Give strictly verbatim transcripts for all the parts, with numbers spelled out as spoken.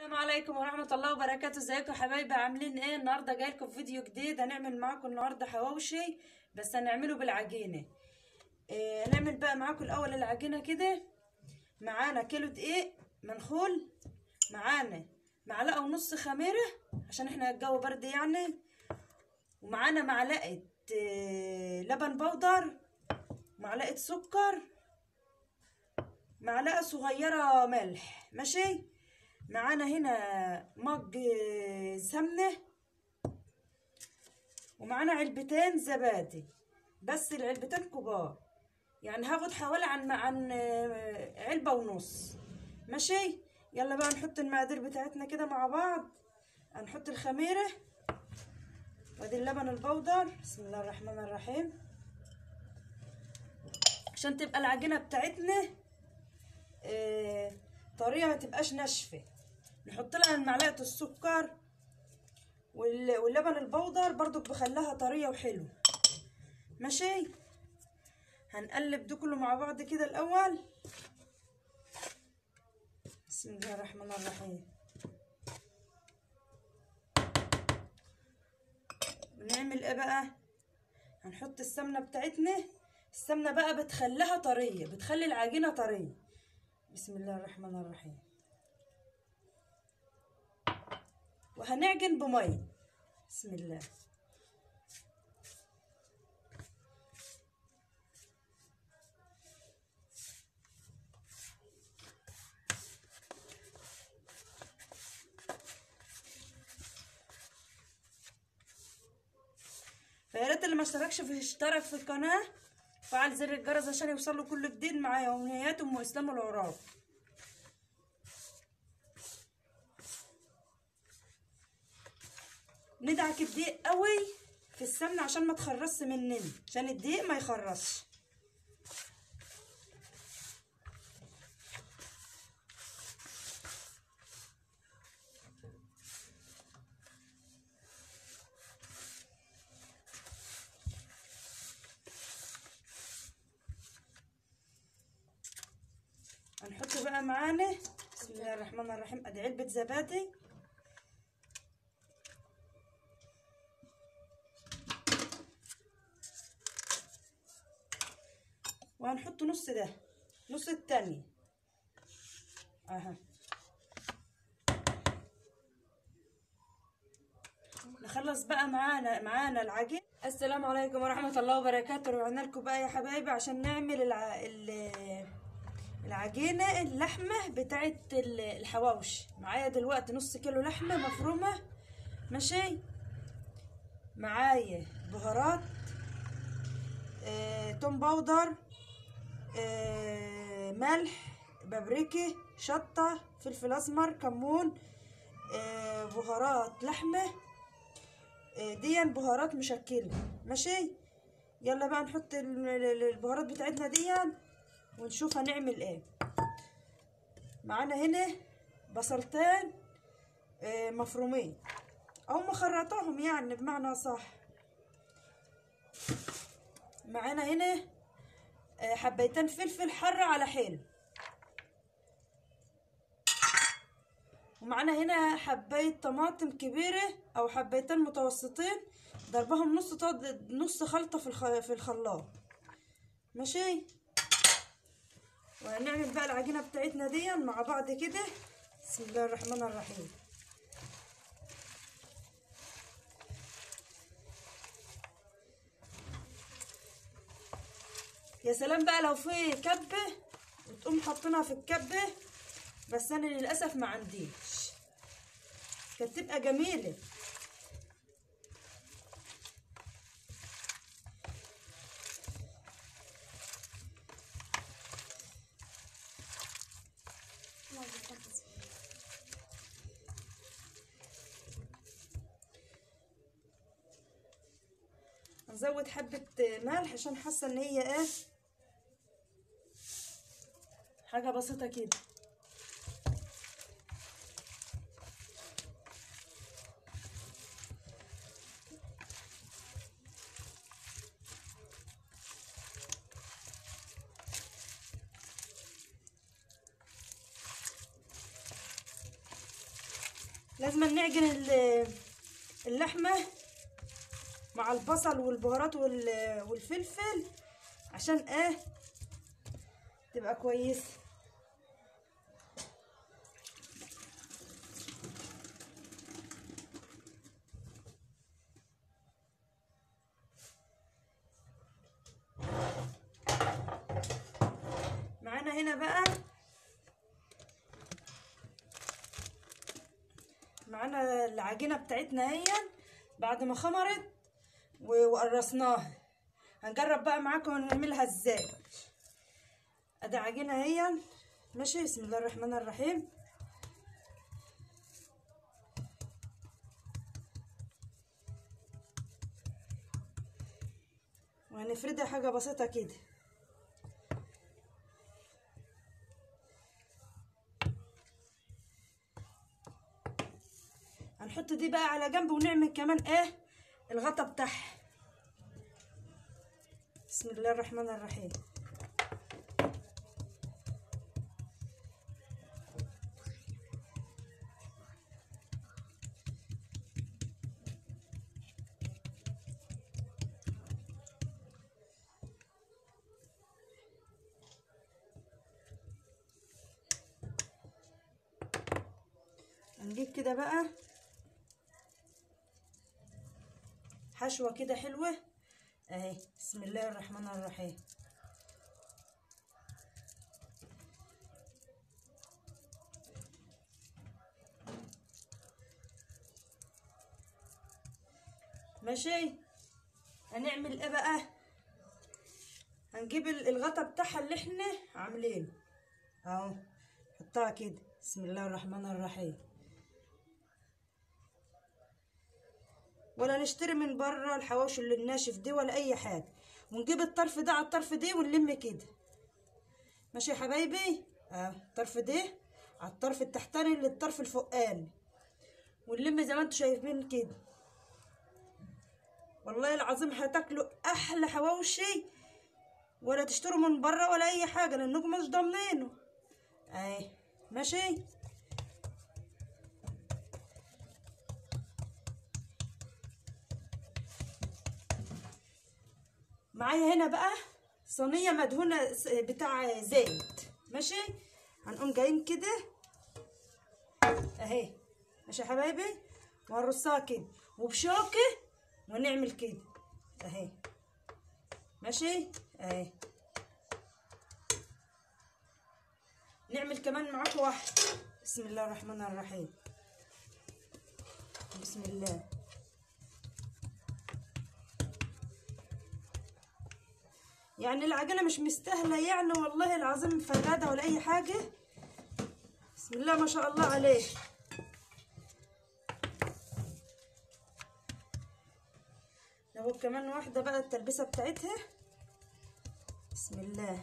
السلام عليكم ورحمة الله وبركاته. ازيكم يا حبايبي؟ عاملين ايه؟ النهارده جايلكم في فيديو جديد. هنعمل معاكم النهارده حواوشي، بس هنعمله بالعجينة. إيه هنعمل بقى معاكم الاول العجينة كده. معانا كيلو دقيق منخول، معانا معلقة ونص خميرة عشان احنا الجو برد يعني، ومعانا معلقة إيه لبن بودر، معلقة سكر، معلقة صغيرة ملح. ماشي. معانا هنا مج سمنة، ومعانا علبتين زبادي، بس العلبتين كبار يعني هاخد حوالي عن عن علبة ونص. ماشي. يلا بقى نحط المقادير بتاعتنا كده مع بعض. هنحط الخميرة وادي اللبن البودر. بسم الله الرحمن الرحيم. عشان تبقى العجينة بتاعتنا اه طريقة ما تبقاش ناشفة، نحط لها معلقة السكر واللبن البودر برضو بخليها طرية وحلو. ماشي. هنقلب ده كله مع بعض كده الاول. بسم الله الرحمن الرحيم. ونعمل ايه بقى؟ هنحط السمنة بتاعتنا. السمنة بقى بتخليها طرية، بتخلي العجينة طرية. بسم الله الرحمن الرحيم. وهنعجن بمية. بسم الله. فيا ريت اللي ما اشتركش في اشترك في القناه، فعل زر الجرس عشان يوصله كل جديد. مع يوميات ام اسلام العراب. ندعك الدقيق قوي في السمنه عشان ما تخرصش مننا، عشان الدقيق ما يخرصش. هنحط بقى معانا بسم الله الرحمن الرحيم ادي علبه زبادي، وهنحط نص ده نص التاني اها. نخلص بقى معانا معانا العجين. السلام عليكم ورحمه الله وبركاته. رجعنا لكم بقى يا حبايبي عشان نعمل الع... العجينه اللحمه بتاعت الحواوشي. معايا دلوقتي نص كيلو لحمه مفرومه. ماشي. معايا بهارات، آه، توم باودر، آه، ملح، بابريكا، شطه، فلفل اسمر، كمون، آه، بهارات لحمه، آه، دي بهارات مشكله. ماشي. يلا بقى نحط البهارات بتاعتنا دي ونشوف هنعمل ايه. معانا هنا بصلتين آه، مفرومين او مخرطاهم يعني بمعنى صح. معانا هنا آه، حبيتين فلفل حر على حلو. ومعانا هنا حبايه طماطم كبيره او حبيتين متوسطين، ضربهم نص طاد نص خلطه في الخ... في الخلاط. ماشي. وهنعمل بقى العجينه بتاعتنا دي مع بعض كده. بسم الله الرحمن الرحيم. يا سلام بقى لو في كبه وتقوم حاطينها في الكبه، بس انا للاسف ما عنديش، كانت تبقى جميله. هنزود حبه ملح عشان حاسه ان هي ايه حاجه بسيطه كده. لازم نعجن اللحمه مع البصل والبهارات والفلفل عشان ايه تبقى كويسه. معانا هنا بقى معانا العجينه بتاعتنا اهي بعد ما خمرت وقرصناها. هنجرب بقى معاكم نعملها ازاي. ادي عجينه اهي ماشي. بسم الله الرحمن الرحيم. وهنفردها حاجه بسيطه كده. هنحط دي بقى على جنب ونعمل كمان ايه الغطا بتاعها. بسم الله الرحمن الرحيم. هنجيب كده بقى حشوه كده حلوه اهي. بسم الله الرحمن الرحيم. ماشي. هنعمل ايه بقى؟ هنجيب الغطا بتاعها اللي احنا عاملينه اهو، نحطها كده. بسم الله الرحمن الرحيم. ولا نشتري من بره الحواوشي اللي الناشف دي ولا اي حاجه. ونجيب الطرف ده على الطرف دي ونلم كده. ماشي يا حبايبي. اه الطرف ده على الطرف التحتاني للطرف الفوقاني، ونلم زي ما انتم شايفين كده. والله العظيم هتاكلوا احلى حواوشي، ولا تشتروا من بره ولا اي حاجه لانكم مش ضامنينه. اهي ماشي. معايا هنا بقى صينيه مدهونه بتاع زيت. ماشي. هنقوم جايين كده اهي. ماشي يا حبايبي. وهنرصها كده وبشوكه ونعمل كده اهي. ماشي اهي. نعمل كمان معاكم واحده. بسم الله الرحمن الرحيم. بسم الله. يعني العجينه مش مستاهله يعني والله العظيم فراده ولا اي حاجه. بسم الله ما شاء الله عليه. ناخد كمان واحده بقى التلبسه بتاعتها. بسم الله.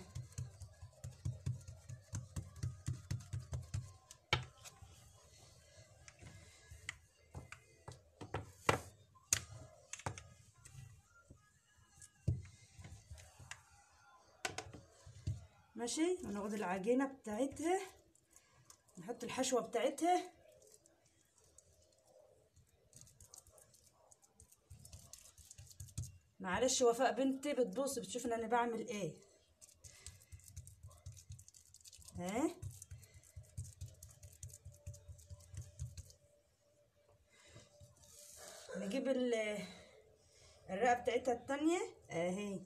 ماشي. وناخد العجينه بتاعتها نحط الحشوه بتاعتها. معلش وفاء بنتي بتبص بتشوف ان انا بعمل ايه. ها نجيب الرقه بتاعتها التانية اهي.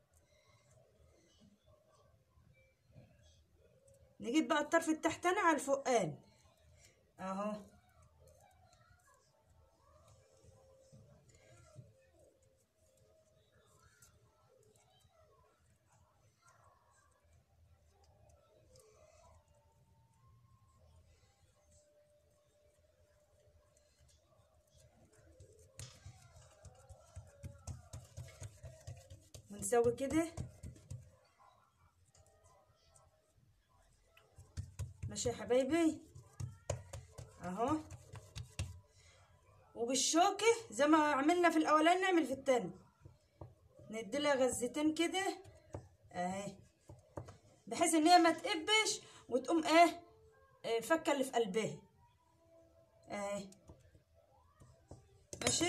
نجيب بقى الطرف التحتاني على الفوقان اهو. ونسوي كده. ماشي يا حبايبي اهو. وبالشوكه زي ما عملنا في الاولاني نعمل في التاني. نديلها غزتين كده اهي بحيث ان هي ما تقبش وتقوم ايه فكه اللي في قلبها اهي. ماشي.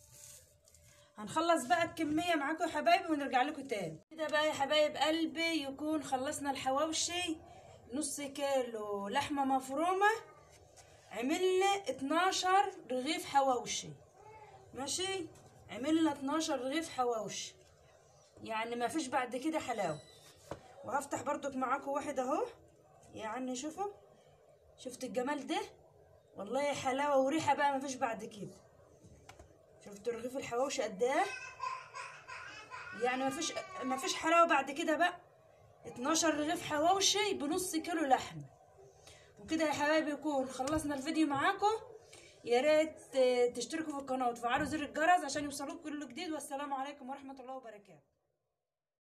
هنخلص بقى الكميه معاكم يا حبايبي ونرجع لكم تاني. كده بقى يا حبايب قلبي يكون خلصنا الحواوشي. نص كيلو لحمه مفرومه عملنا اتناشر رغيف حواوشي. ماشي، عملنا اتناشر رغيف حواوشي، يعني ما فيش بعد كده حلاوه. وهفتح برضك معاكم واحد اهو، يعني شوفوا، شفت الجمال ده؟ والله حلاوه وريحه بقى ما فيش بعد كده. شفتوا رغيف الحواوشي قد ايه؟ يعني ما فيش ما فيش حلاوه بعد كده بقى. اتناشر رغيف حواوشي بنص كيلو لحمه. وكده يا حبايبي يكون خلصنا الفيديو معاكم. يا ريت تشتركوا في القناه وتفعلوا زر الجرس عشان يوصلوكم كل جديد. والسلام عليكم ورحمه الله وبركاته.